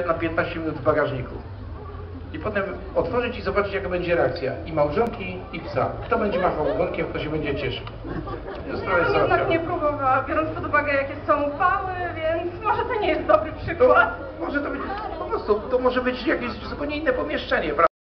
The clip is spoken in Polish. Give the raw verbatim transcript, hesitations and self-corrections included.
na piętnaście minut w bagażniku. I potem otworzyć i zobaczyć, jaka będzie reakcja i małżonki, i psa. Kto będzie machał ogonkiem, kto się będzie cieszył. Ja bym jednak nie próbowała, biorąc pod uwagę, jakie są upały, więc może to nie jest dobry przykład. To może to być, po prostu, to może być jakieś zupełnie inne pomieszczenie, prawda?